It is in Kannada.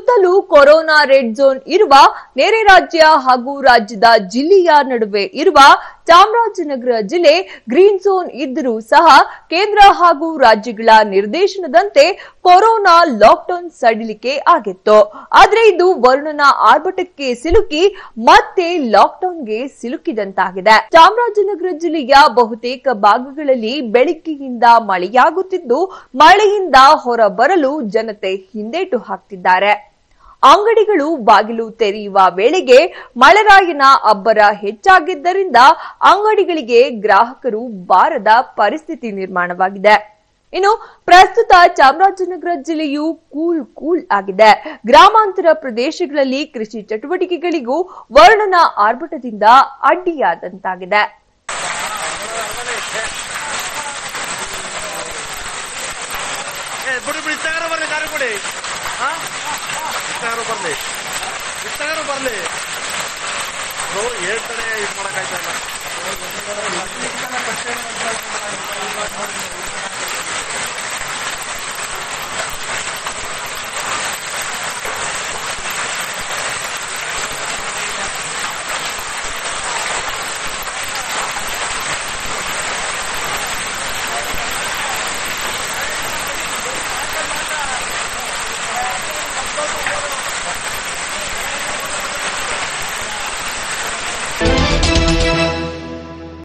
ಸುತ್ತಲೂ ಕೊರೋನಾ ರೆಡ್ ಝೋನ್ ಇರುವ ನೆರೆ ರಾಜ್ಯ ಹಾಗೂ ರಾಜ್ಯದ ಜಿಲ್ಲೆಯ ನಡುವೆ ಇರುವ ಚಾಮರಾಜನಗರ ಜಿಲ್ಲೆ ಗ್ರೀನ್ ಝೋನ್ ಇದ್ದರೂ ಸಹ ಕೇಂದ್ರ ಹಾಗೂ ರಾಜ್ಯಗಳ ನಿರ್ದೇಶನದಂತೆ ಕೊರೋನಾ ಲಾಕ್ಡೌನ್ ಸಡಿಲಿಕೆ ಆಗಿತ್ತು. ಆದ್ರೆ ಇದು ವರುಣನ ಆರ್ಭಟಕ್ಕೆ ಸಿಲುಕಿ ಮತ್ತೆ ಲಾಕ್ಡೌನ್ಗೆ ಸಿಲುಕಿದಂತಾಗಿದೆ. ಚಾಮರಾಜನಗರ ಜಿಲ್ಲೆಯ ಬಹುತೇಕ ಭಾಗಗಳಲ್ಲಿ ಬೆಳಗ್ಗೆಯಿಂದ ಮಳೆಯಾಗುತ್ತಿದ್ದು, ಮಳೆಯಿಂದ ಹೊರಬರಲು ಜನತೆ ಹಿಂದೇಟು ಹಾಕ್ತಿದ್ದಾರೆ. ಅಂಗಡಿಗಳು ಬಾಗಿಲು ತೆರೆಯುವ ವೇಳೆಗೆ ಮಳೆರಾಯನ ಅಬ್ಬರ ಹೆಚ್ಚಾಗಿದ್ದರಿಂದ ಅಂಗಡಿಗಳಿಗೆ ಗ್ರಾಹಕರು ಬಾರದ ಪರಿಸ್ಥಿತಿ ನಿರ್ಮಾಣವಾಗಿದೆ. ಇನ್ನು ಪ್ರಸ್ತುತ ಚಾಮರಾಜನಗರ ಜಿಲ್ಲೆಯು ಕೂಲ್ ಆಗಿದೆ. ಗ್ರಾಮಾಂತರ ಪ್ರದೇಶಗಳಲ್ಲಿ ಕೃಷಿ ಚಟುವಟಿಕೆಗಳಿಗೂ ವರುಣನ ಆರ್ಭಟದಿಂದ ಅಡ್ಡಿಯಾದಂತಾಗಿದೆ. ಬರ್ಲಿ ಹೇಳ್ತಾರೆ ಇದು ಮಾಡಕ್ಕಾಯ್ತಲ್ಲ.